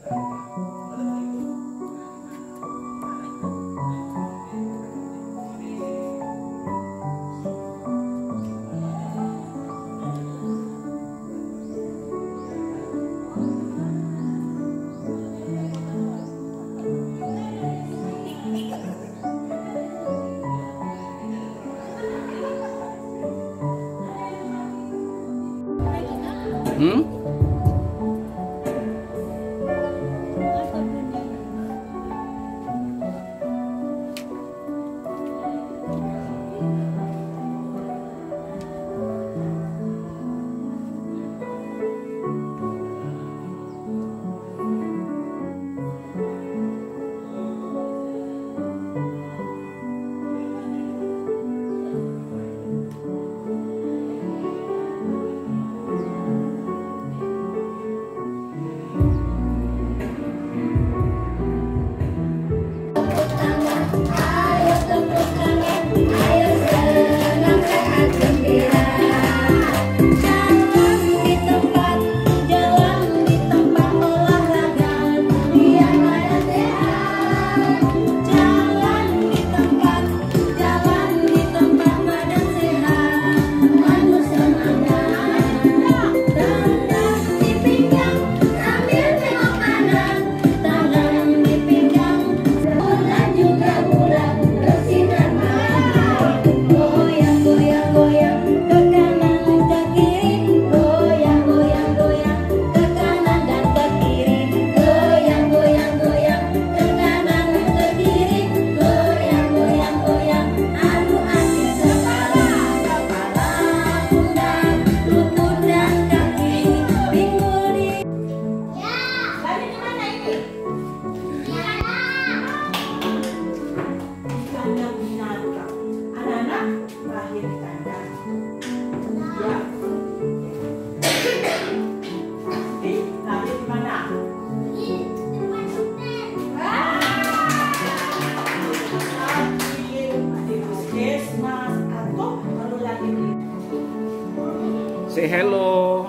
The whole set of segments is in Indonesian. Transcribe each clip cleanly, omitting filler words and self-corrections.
Say hello.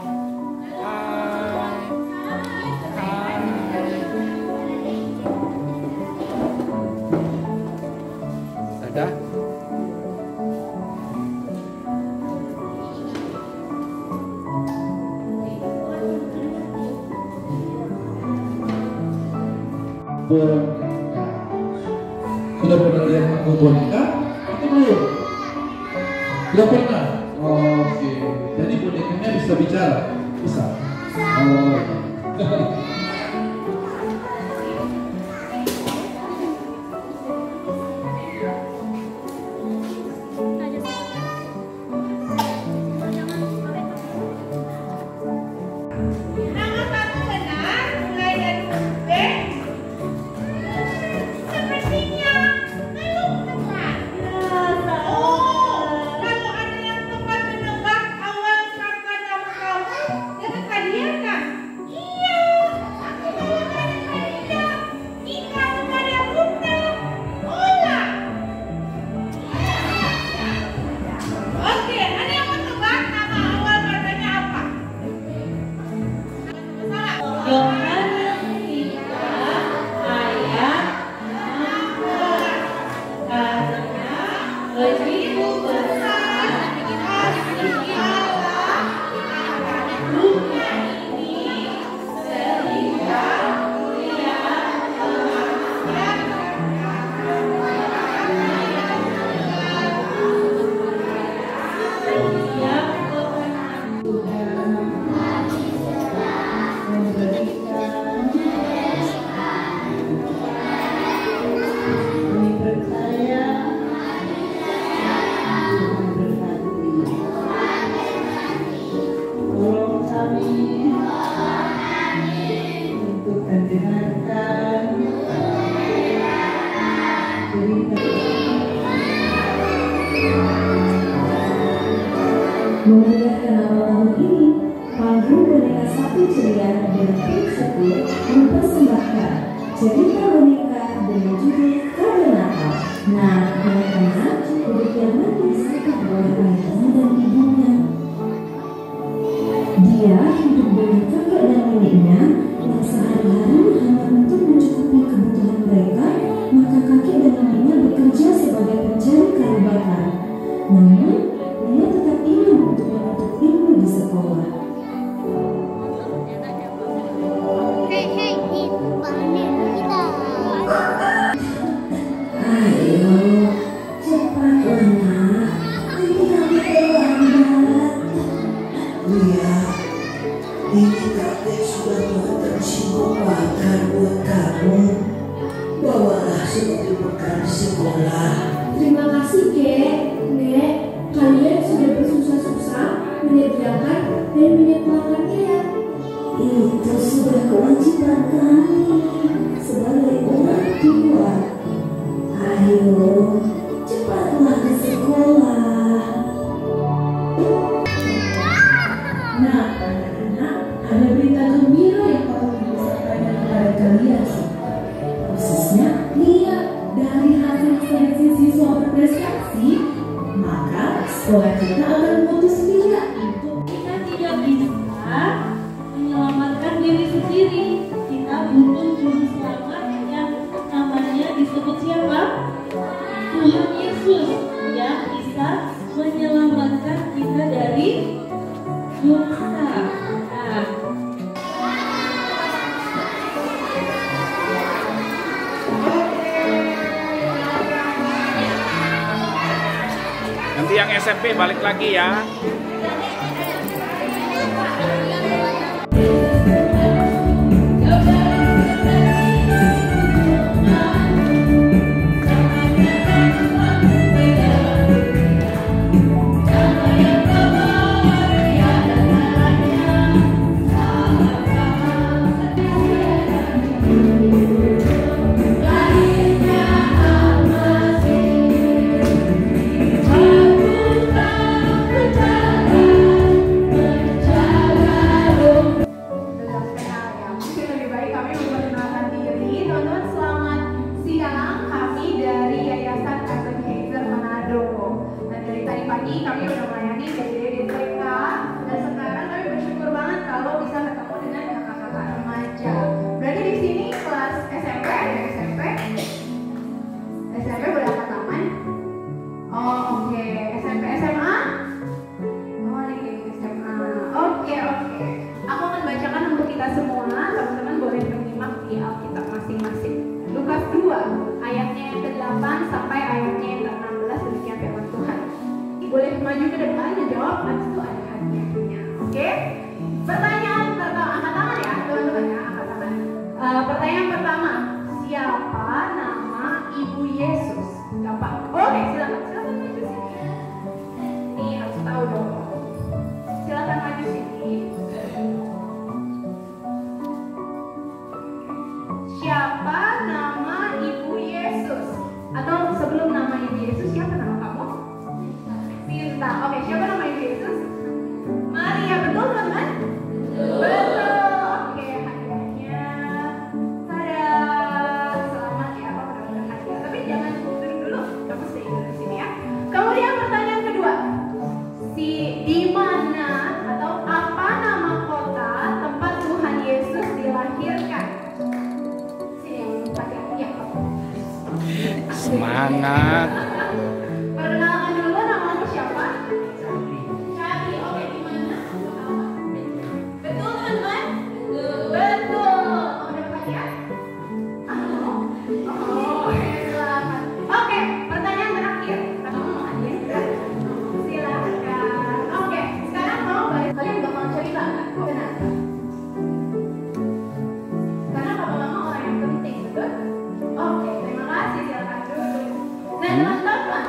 Dadah. Boneka. Sudah pernah lihat aku boneka? Atau belum? Belum pernah? Oke. Jadi bonekanya bisa bicara? Bisa? Oh. Memeriahkan awal tahun ini, panggung boneka Sapi Ceria dan Pink Sepul mempersembahkan cerita boneka dengan judul Kado Natal. Nah, anak-anak duduk yang manis oleh ayahnya dan ibunya. Dia hidup dengan kakek dan neneknya yang sehari-hari kasih untuk bekal sekolah. Terima kasih, Kek. Nek, kalian sudah bersusah-susah menyediakan dan menyekolahkannya. Itu sudah kewajiban kami sebagai orang tua. Ayo, cepatlah ke sekolah. Nah, anak-anak, ada berita gembira yang patut Ibu sampaikan kepada kalian. Khususnya, lihat dari hasil seleksi siswa berprestasi, maka sekolah kita akan memutus pihak untuk Kita tidak bisa menyelamatkan diri sendiri. Kita butuh juru selamat yang namanya disebut siapa? Tuhan Yesus yang bisa menyelamatkan kita dari dosa. Nah, Nanti yang SMP balik lagi ya. Mungkin lebih baik kami memperkenalkan diri. Teman-teman, selamat siang. Kami dari Yayasan Ebenezer Manado. Nah, dari tadi pagi kami udah melayani dari TK, dan sekarang kami bersyukur banget kalau bisa ketemu dengan kakak-kakak remaja. Berarti di sini kelas SMP, ada SMP? SMP boleh angkat tangan? Oh, oke. SMP, SMA? Oh, ini SMA. Oke. Aku akan bacakan untuk kita semua. Teman-teman boleh menyimak di Alkitab masing-masing. Lukas 2 ayatnya yang ke-8 sampai ayatnya yang ke-16. Demikian firman Tuhan. Boleh maju ke depan menjawab, habis itu ada hadiahnya. Oke? Pertanyaan pertama, angkat tangan ya teman-teman ya, angkat tangan. Pertanyaan pertama, siapa nama Ibu Yesus? Gampang. Oke, silakan maju sini. Nih harus tahu dong. Silakan maju sini. Siapa nama Ibu Yesus? Atau sebelum nama Ibu Yesus, siapa nama kamu? Sinta. Oke, siapa nama Ibu Yesus? Maria, betul teman-teman? Betul. Oke, hadiahnya. Tada. Selamat ya, Pak, udah hadiah. Tapi jangan duduk dulu, kamu stay dulu di sini ya. Kemudian pertanyaan kedua. Di mana atau apa nama kota tempat Tuhan Yesus dilahirkan? Semangat. Perkenalkan dulu, namamu siapa? Cari. Oke, di mana? Betul teman-teman? Betul. Mau dapat hadiah? Silakan. Oke, pertanyaan terakhir. Kamu mau hadiah? Silakan. Oke, sekarang mau balik. Kalian bakal cerita kan? Kenapa? Karena papa mama orang yang penting, betul? Oke, terima kasih. Silakan duduk. Nah, teman-teman,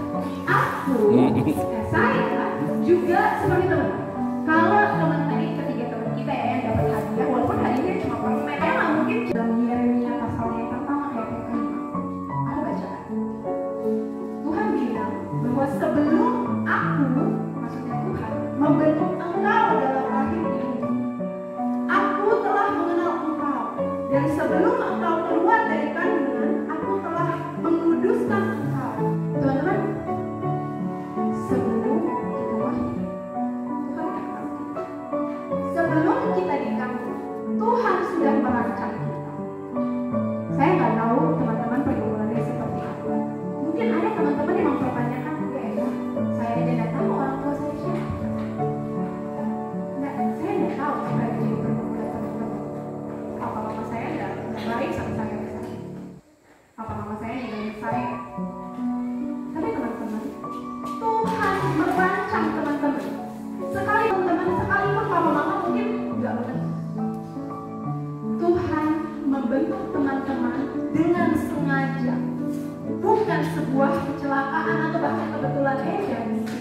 saya juga seperti teman. Kalau teman tadi ketiga teman kita ya yang dapat hadiah, walaupun hadiahnya cuma permen, emang mungkin dalam Yeremia pasal yang pertama ayat yang kelima. Aku bacakan. Tuhan bilang bahwa sebelum aku, maksudnya Tuhan, membentuk engkau dalam rahim ibumu, aku telah mengenal engkau, dan sebelum engkau keluar dari kandungan, aku telah menguduskan engkau. Teman-teman, sebelum kita lahir, Tuhan kenal kita. Sebelum kita dikandung, Tuhan sudah merancang kita. Saya nggak tahu teman-teman pergumulannya seperti apa. Mungkin ada teman-teman yang mempertanyakan, ya, saya aja nggak tahu orang tua saya siapa. Nggak, saya nggak tahu apa yang jadi pergumulan teman-teman. Papa mama saya nggak baik sama saya misalnya. Papa mama saya ninggalin saya. Tapi teman-teman, Tuhan merancang teman-teman. Sekalipun papa mama mungkin nggak mengerti. Tuhan membentuk teman-teman dengan sengaja, bukan sebuah kecelakaan atau bahkan kebetulan aja.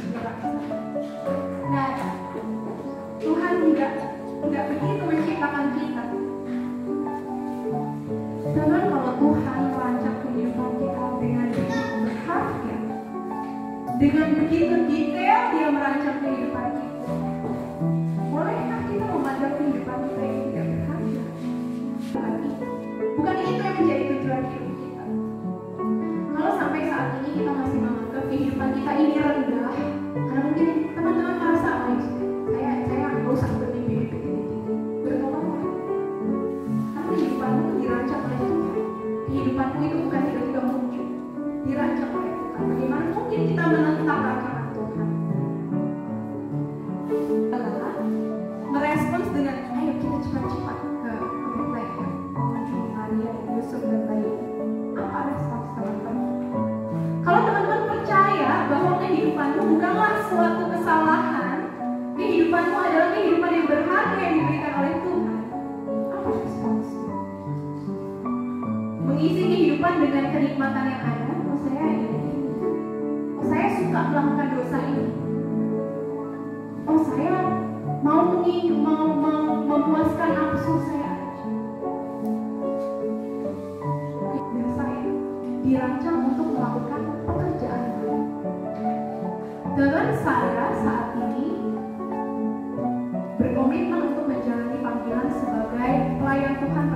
Nah, Tuhan tidak begitu menciptakan kita. Teman, kalau Tuhan merancang kehidupan kita dengan begitu berharga, dengan begitu detail Dia merancang kehidupan kita, bolehkah kita memandang kehidupan kita yang tidak berharga? Bukan itu yang menjadi tujuan hidup kita. Kalau sampai saat ini kita masih menganggap kehidupan kita ini rendah, karena mungkin teman-teman merasa, saya nggak usah bermimpi bertolak. Tapi kehidupanmu dirancang oleh Tuhan. Kehidupanmu itu bukan tiba-tiba muncul, dirancang oleh Tuhan. Bagaimana mungkin kita menentang rancangan Tuhan? Adalah merespons dengan, ayo kita cepat-cepat ke Bethlehem, mengunjungi Maria dan Yusuf dan bayi. Apa respons teman-teman? Kalau teman-teman percaya bahwa kehidupanmu bukanlah suatu kesalahan, kehidupanmu adalah kehidupan yang berharga yang diberikan oleh Tuhan, apa respons? Mengisi kehidupan dengan kenikmatan yang ada. Oh, saya ini. Oh, saya suka melakukan dosa ini. Oh, saya mau memuaskan nafsu saya. Dan saya dirancang untuk melakukan pekerjaan baru. Dengan saya saat ini berkomitmen untuk menjalani panggilan sebagai pelayan Tuhan